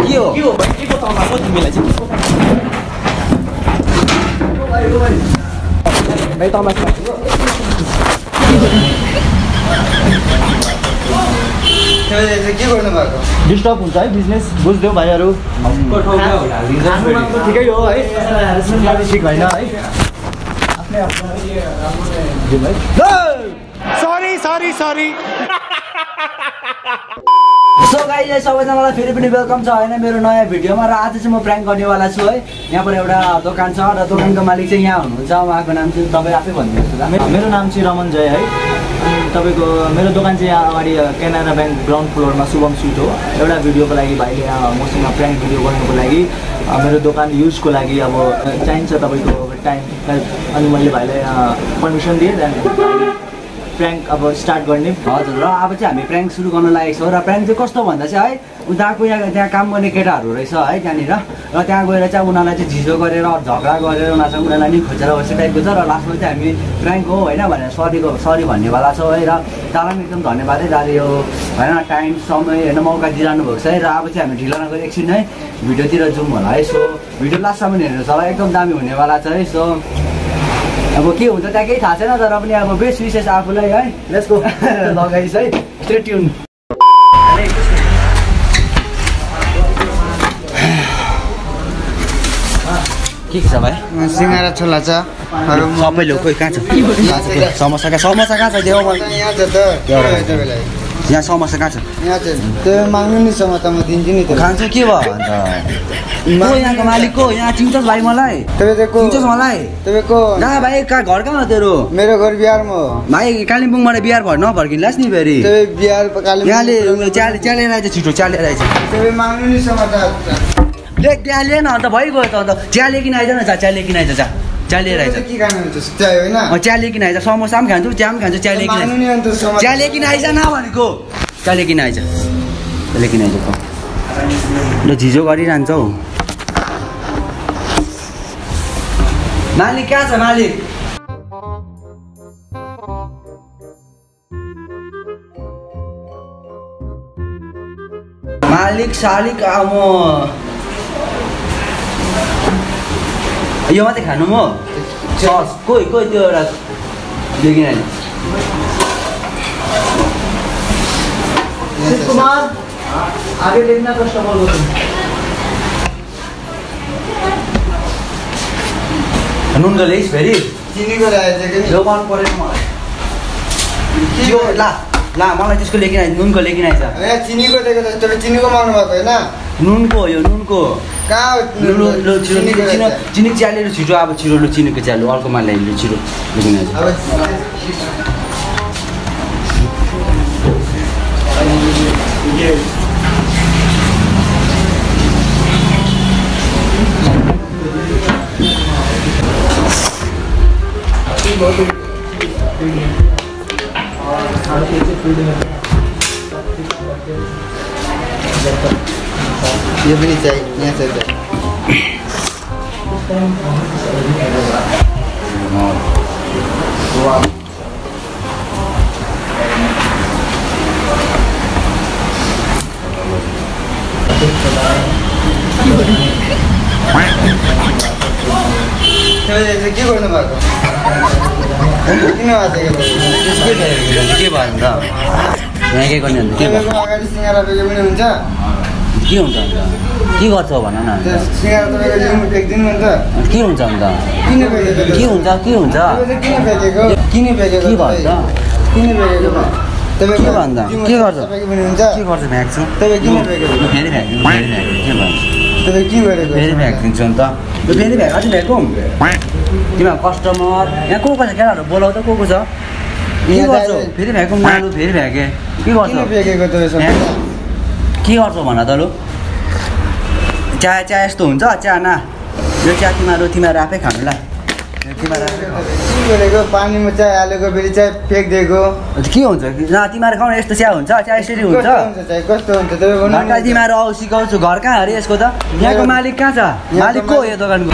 के हो के को तमाको तिमीलाई चाहिँ भाइ तमास के गर्नु भएको डिस्टर्ब हुन्छ है बिजनेस बुझ्दियौ भाइहरू ठिकै हो है ठिक होइन है सरी सो गाइज सबैजनालाई फेरि पनि वेलकम छ होइन मेरो नयाँ भिडियोमा र आज चाहिँ म प्राङ्क गर्नेवाला छु है। यहाँ पर एउटा दोकान छ र दोकानको मालिक चाहिँ यहाँ हुनुहुन्छ। उहाँको नाम चाहिँ तपाईँ आफै भनिदिनुहोस् ल। मेरो नाम चाहिँ रमन जय है। अनि तपाईँको मेरो दोकान चाहिँ यहाँ अगाडि केनरा ब्याङ्क ग्राउन्ड फ्लोरमा शुभम स्विट हो। एउटा भिडियोको लागि भाइले मसँग प्राङ्क भिडियो गर्नुको लागि मेरो दोकान युजको लागि अब चाहिन्छ तपाईँको टाइम अनि मैले भाइलाई पर्मिसन दिएँ प्राङ्क अब स्टार्ट गर्ने। हजुर र अब चाहिँ हामी प्राङ्क सुरु गर्न लागेको छौँ र प्राङ्क चाहिँ कस्तो भन्दा चाहिँ है उताको त्यहाँ काम गर्ने केटाहरू रहेछ है त्यहाँनिर र त्यहाँ गएर चाहिँ उनीहरूलाई चाहिँ झिझो गरेर झगडा गरेर उनीहरूसँग उनीहरूलाई नि खोजेर बस्ने टाइपको छ र लास्टमा चाहिँ हामी प्राङ्क हो होइन भनेर सरी भन्नेवाला छौँ है। र तालाई पनि एकदम धन्यवाद है दाले यो होइन टाइम समय होइन मौका दिइरहनु भएको छ है। र अब चाहिँ हामी ढिलो नगरी एकछिन है भिडियोतिर जाउँ होला है। सो भिडियो लास्टसम्म हेर्नुहोस् होला एकदम दामी हुनेवाला छ है। सो अब के हुन्छ त्यहाँ केही थाहा छैन तर पनि अब बेस्ट विशेष आफूलाई है लेट्स गो लगाइस् है स्टे ट्युन। के छ भाइ सिंगारा छोला छ सबै लो खोइ कहाँ छ समोसा कहाँ छ देऊ यहाँ छ त यहाँ समोसा कहाँ छ यहाँ छ त्यो माग्नु नि समोसा म दिन्छु नि खान्छ के भयो अन्त को यहाँको मालिक को यहाँ चिन्छस् भाइ मलाई तपाईँको चिन्छस् मलाई तपाईँको कहाँ भाइ कहाँ घर कहाँ हो तेरो मेरो घर बिहारमा हो भाइ कालिम्पोङबाट बिहार भएर नभर्किन्लास् नि फेरि बिहार यहाँले च्यालेर आएछ छिटो च्यालेर आएछ तपाईँ माग्नु नि समोसा देख त्यहाँ लिएन अन्त भइगयो त अन्त च्याले किन आइज न च्याले किन आइज च्यालेर आइज के खानुहुन्छ चाय होइन च्याले किन आइज समोसा पनि खान्छु चिया पनि खान्छु च्याले किन आइज न भनेको च्याले किन आइज च्याले किन आइज ल झिझो गरिरहन्छ हौ मालिक कहाँ छ मालिक मालिक सालिक म यो मात्रै खानु म सस कोही त्यो एउटा देखिन अहिले कुमार आगे देखना कस्टमर को नुन गलेस फेरि चिनीको ल्याएछ कि यो मन परेन मलाई यो ला मलाई त्यसको लेकिन आइज नुनको लेकिन आइज यहाँ चिनीको दिएको त तपाईँ चिनीको माग्नु भएको होइन नुनको यो नुनको कहाँ चिनी च्यालेर छिटो अब छिटो लु चिनीको च्यालु अर्कोमा ल्याइलु छिटो लेकिन आइज यो पनि चाहिँ यहाँ छ के गर्नु भएको किन आएको के भयो अन्त यहाँ के गर्ने अन्त के भयो अगाडि सिंगारा बेगे पनि हुन्छ के हुन्छ अन्त के गर्छौ भन न सिंगारा तपाईँको फ्याँक्दिनु अन्त के हुन्छ अन्त किन बेगेको के हुन्छ किन बेगेको किन बेगेको के भन्छ किन बेगेको तपाईँ के भन्दा के गर्छ तपाईँको पनि हुन्छ के गर्छ फ्याँक्छु तपाईँ किन बेगेको फेरि फ्याँक्छु के भन्छ तपाईँ के गरेको फेरि फ्याँकिदिन्छु अन्त फेरि अझै फ्याँकौँ तिमीहरू कस्टमर यहाँ को छ केटाहरू बोलाउ त को छ के गर्छौ फेरि फ्याँकौँ मालु फेरि फ्याँके के गर्छौ बेगेको तपाईँ के गर्छौ भन त लु चिया यस्तो हुन्छ चिया न यो चिया तिमीहरू आफै खानु ल के गरेको पानीमा चिया हालेको फेरि चिया फ्याँकिदिएको के हुन्छ तिमीहरू खाउँ यस्तो चिया हुन्छ चिया यसरी हुन्छ कस्तो हुन्छ तपाईँ तिमीहरू आऊ सिकाउँछु घर कहाँ अरे यसको त यहाँको मालिक कहाँ छ मालिक को हो यो दोकानको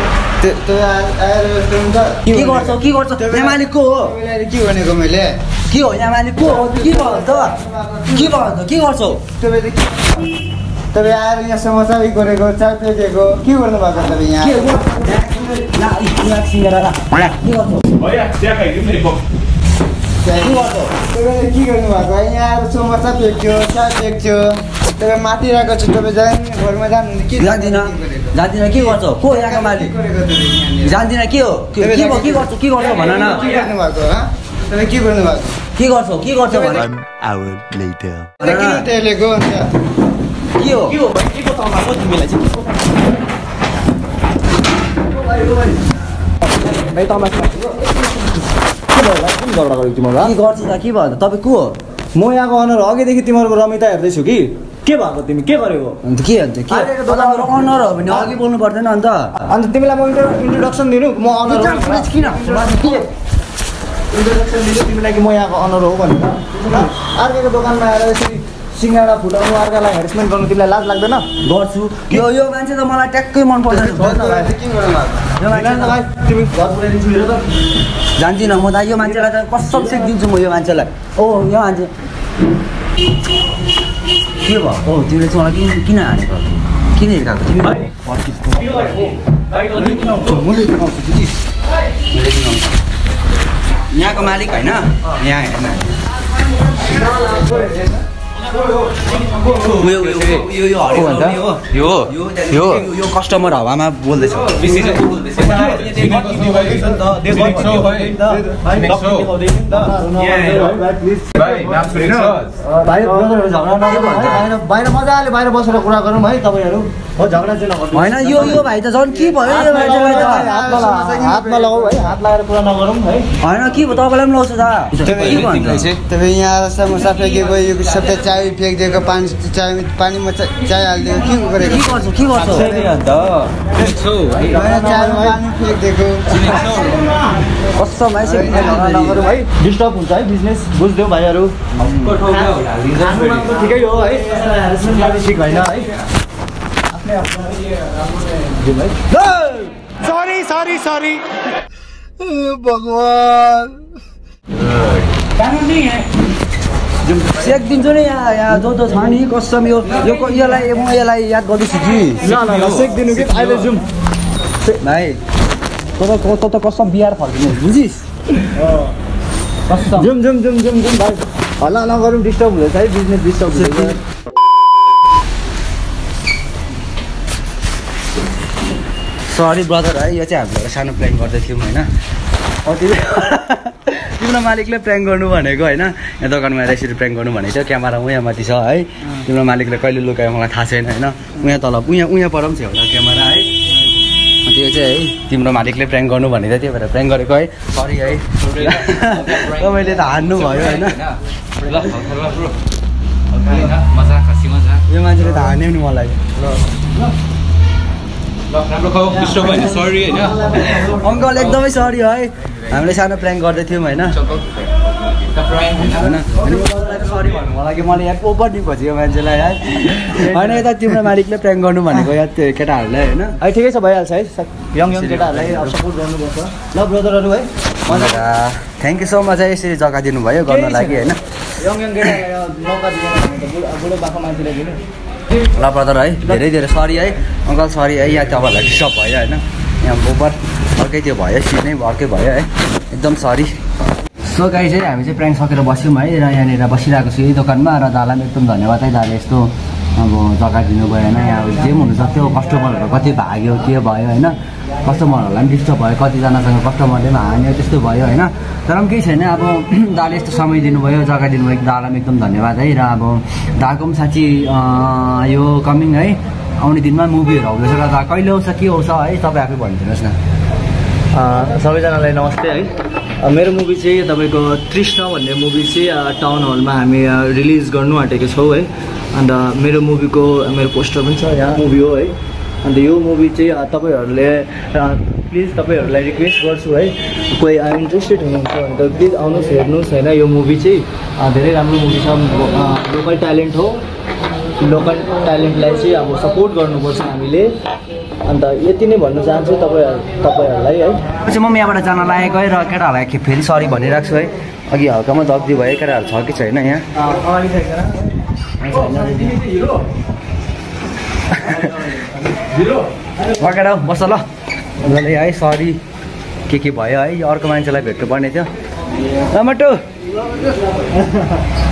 के गर्छौ यहाँ मालिक को हो के भनेको मैले के हो यहाँ मालिक को हो के भयो त के गर्छौ तपाईँ आएर यहाँ समोसा गरेको चाय फ्याँकेको के गर्नु भएको तपाईँ यहाँ तपाईँले के गर्नु भएको यहाँ आएर समोसा फ्याँक्यो चाय फ्याँक्यो तपाईँ माथि रहेको छु तपाईँ जाने घरमा जानु के जान्दिनँ के गर्छौ को यहाँको मालिक जान्दिनँ के हो के गर्छौ भन न के गर्नु भएको तपाईँ के गर्नु भएको के गर्छौ भन किन टेलेको अन्त के हो के गर्छ त के भयो तपाईँ को हो म यहाँको अनर अघिदेखि तिमीहरूको रमिता हेर्दैछु कि के भएको तिमी के गरेको अन्त के दोकानको अनर हो भने अघि बोल्नु पर्दैन अन्त अन्त तिमीलाई म इन्ट्रोडक्सन दिनु म अनर किन इन्ट्रोडक्सन दिनु तिमीलाई कि म यहाँको अनर हो भनेर अर्काको दोकानमा आएर यसरी सिङ्गाडा फुटाउनु अर्कालाई हेरेसमेन्ट गर्नु तिमीलाई लाज लाग्दैन गर्छु यो मान्छे त मलाई ट्याक्कै मन पर्दैन तिमी घर पुऱ्याइदिन्छु हेर त जान्दिनँ म त यो मान्छेलाई त कसम सिक्दिन्छु म यो मान्छेलाई यो मान्छे के भयो तिमीले चाहिँ मलाई किन हानेको किन हिर्काएको तिमी यहाँको मालिक होइन यहाँ हेर्न यो कस्टमर हावामा बोल्दैछ बाहिर मजाले बाहिर बसेर कुरा गरौँ है तपाईँहरू हो झगडा चाहिँ नगर्नु होइन यो भाइ त झन् के भयो यो मान्छेलाई त हातमा लगाऊ है हात लगाएर कुरा नगरौँ है होइन के भयो तपाईँलाई पनि लाउँछु दा तपाईँ यहाँ समोसा फ्याँकेको यो सबै चाय फ्याँकिदिएको पानीमा चाय हालिदिएको के गरेको के गर्छौ पानी फ्याँकिदिएको कस्तो मान्छे नगरौँ है डिस्टर्ब हुन्छ है बिजनेस बुझ्देऊ भाइहरू ठिकै हो है ठिक होइन है सरी भगवान सेक दिन्छु नि यहाँ जो छ नि कसम यसलाई म यसलाई याद गर्दैछु कि ल सेक दिनु कि अहिले जाउँ भाइ त कसम बिहार फर्किनु बुझिस् जाउँ भाइ हल्ला नगरौँ डिस्टर्ब हुँदैछ है बिजनेस डिस्टर्ब हुँदैछ सरी ब्रदर है यो चाहिँ हामीले एउटा सानो प्लान गर्दै थियौँ होइन तिम्रो मालिकले प्र्याङ्क गर्नु भनेको होइन यहाँ दोकानमा आएर यसरी प्र्याङ्क गर्नु भनेको थियो क्यामेरा उहाँ माथि छ है तिम्रो मालिकले कहिले लुकायो मलाई थाहा छैन होइन उहाँ तल उहाँ पर पनि छ एउटा क्यामेरा है त्यो चाहिँ है तिम्रो मालिकले प्र्याङ्क गर्नु भनेको थियो भएर प्र्याङ्क गरेको है सरी है तपाईँले त हान्नु भयो होइन यो मान्छेले त हान्यो नि मलाई अङ्कल एकदमै सरी है हामीले सानो प्र्याङ्क गर्दै थियौँ होइन सरी भन्नु होला कि मैले यहाँ ओभर दिनु खोजेँ यो मान्छेलाई है होइन यता तिम्रो मालिकले प्र्याङ्क गर्नु भनेको यहाँ त्यो केटाहरूलाई होइन है ठिकै छ भइहाल्छ है यङ केटाहरूलाई सपोर्ट गर्नुपर्छ ल ब्रदरहरू है थ्याङ्क यू सो मच है यसरी जग्गा दिनुभयो गर्नु लागि होइन यङ केटाहरूलाई मौका दिनु बुढो बाखो मान्छेले दिनु ल ब्रदर है धेरै धेरै सरी है अङ्कल सरी है यहाँ तपाईँहरूलाई डिस्टर्ब भयो होइन यहाँ ओभर अर्कै त्यो भयो सिट नै अर्कै भयो है एकदम सरी सो गाई चाहिँ हामी चाहिँ प्र्याङ्क सकेर बस्यौँ है र यहाँनिर बसिरहेको छु यही दोकानमा र दालाई पनि एकदम धन्यवाद है दाले यस्तो अब जग्गा दिनुभयो होइन यहाँ जे पनि हुनसक्थ्यो कस्टमरहरू कति भाग्यो के भयो होइन कस्टमरहरूलाई पनि डिस्टर्ब भयो कतिजनासँग कस्टमरले पनि हान्यो त्यस्तो भयो होइन तर पनि केही छैन अब दाले यस्तो समय दिनुभयो जग्गा दिनुभयो दालाई पनि एकदम धन्यवाद है र अब दाको पनि साँच्ची यो कमिङ है आउने दिनमा मुभीहरू आउँदैछ र दा कहिले आउँछ के आउँछ है तपाईँ आफै भनिदिनुहोस् न सबैजनालाई नमस्ते है मेरो मुभी चाहिँ तपाईँको तृष्ण भन्ने मुभी चाहिँ टाउन हलमा हामी रिलिज गर्नु आँटेको छौँ है अन्त मेरो मुभीको मेरो पोस्टर पनि छ यहाँ मुभी हो है अन्त यो मुभी चाहिँ तपाईँहरूले प्लिज तपाईँहरूलाई रिक्वेस्ट गर्छु है कोही इन्ट्रेस्टेड हुनुहुन्छ भने त प्लिज आउनुहोस् हेर्नुहोस् होइन यो मुभी चाहिँ धेरै राम्रो मुभी छ लोकल ट्यालेन्ट हो लोकल ट्यालेन्टलाई चाहिँ अब सपोर्ट गर्नुपर्छ हामीले अन्त यति नै भन्न चाहन्छु तपाईँहरूलाई है पछि म यहाँबाट जान लागेको है र केटाहरूलाई फेरि सरी भनिरहेको छु है अघि हल्कामा दग्दी भयो केटाहरू छ कि छैन यहाँ अगाडि आऊ बस ल मजाले है सरी के भयो है अर्को मान्छेलाई भेट्नु पर्ने थियो टमाटो